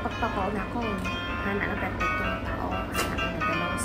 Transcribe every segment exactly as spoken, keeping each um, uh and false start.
ipagpakaon ako. Hana na perfecto ng tao. Hana na nagalos.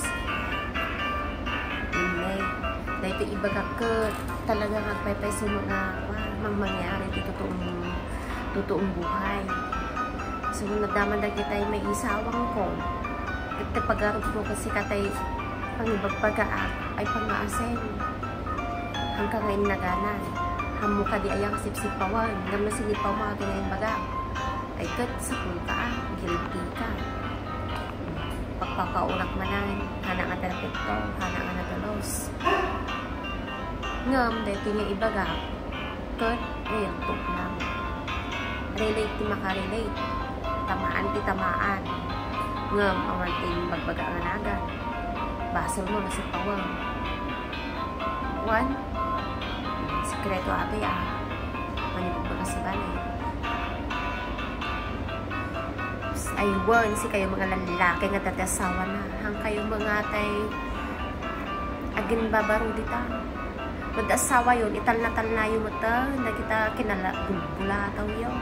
Hindi. Dahil ito iba ka ka talaga magpapay sumo na mang mangyari ito totoong, totoong buhay. So, nagdaman na kita may isawang ko. Ito pag-arap mo kasi katay pangibag pag-aak ay pang-aasen. Hanggang ngayon naganan. Hamo ka di ayang sip-sipawan. Naman sinipaw mga ngayon baga. Ay kat sa ka, guilty ka. Pagpapaunak manan, hana nga terapekto, hana nga nagalos. Ngam, dahil niya ibaga, kat, ngayon tok lang. Relate ti makarelate. Tamaan ti tamaan. Ngam, ang ating bagbaga nga naga. Basol mo na sa pawang. One, sikreto ato'y ah. Manipagbaga sa balay. Ay, one, si kayo mga lalaki nga tatasawa na. Hang kayo mga tay agin babaro dita. Mag-asawa yun, ital na tal na yung mata. Na kita kinala, bulbula ataw yun.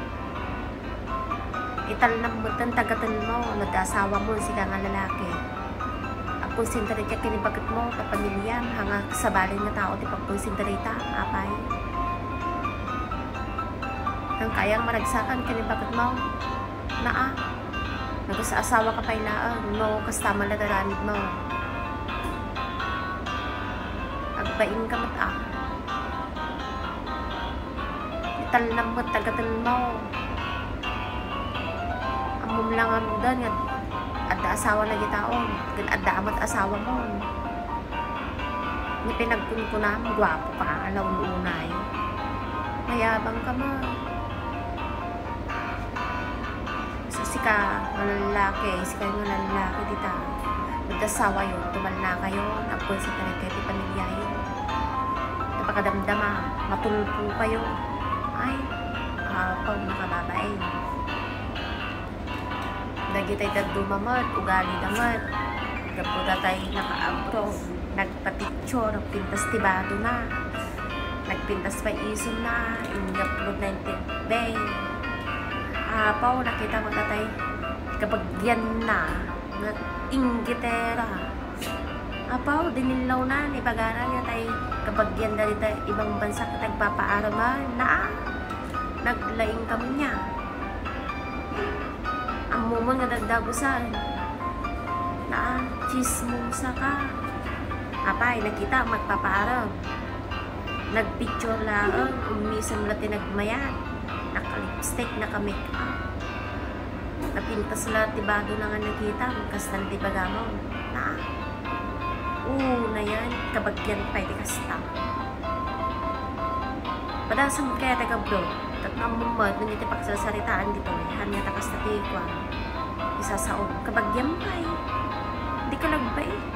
Ital na mata, tagatan mo. Mag-asawa mo, si ka nga lalaki. Pagkonsentrate ka kinibagat mo, ta pamilya, hanga sa balay na tao, ti pagkonsentrate ta, apay. Ang kayang maragsakan kinibagat mo, naa, nag-asawa ka pa ilaan, no, kastama na daranid mo. Agbain ka mata. Ital na mo, tagatan mo. Amom lang ang mudan, adda asawa na gitaon, gan adda amat asawa mo. Ni pinagkunkunan mo, gwapo ka, alaw unay. Mayabang ka mo. So, sika, malalaki, sika yung malalaki dita. Nag-asawa yun, tumal na kayo, napon sa talaga, di pamilya yun. Napakadamdama, matulpo kayo. Ay, kapag nakababay. Lagi tayo dadumamad, ugali damad. Kaputa tayo naka-abro. Nagpapicture, nagpintas tibado na. Nagpintas pa iso na. Inyapload na yung tibay. Apaw, nakita mo na tayo. Kapag yan na, inggitera. Apaw, dinilaw na. Ipag-aral niya tayo. Kapag yan na dito, ibang bansa ka nagpapaaraman na. Naglaing kami niya. Ang mumon nga dagdagusan na chismosa ka. Apay, nakita magpapaarap. Nagpicture lang, umisam na tinagmayan. Naka-lipstick, naka-make up. Napintas lang, tibado na nga nakita. Magkastan tibaga mo. Na, oo na yan, kabagyan pa iti kasta. Padasang kaya taga bro. Tatang mumad, nung iti pagsasaritaan dito, hanya takas na tikwa. Isa sa o, kabagyam pa eh. Hindi ka lagbay eh.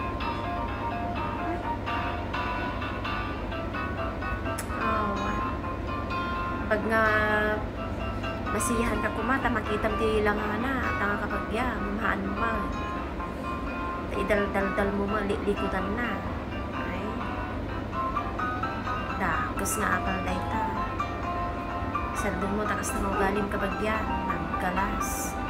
Oh, pag nga masiyahan ka kumata, makita mo ti lang na, tanga kabagyam, mahaan mo ma. Idal-dal-dal mo ma, likutan na. Ay. Da, kus nga akal dahi ta. Sardon mo, takas na mo galing kabagyan, nagkalas.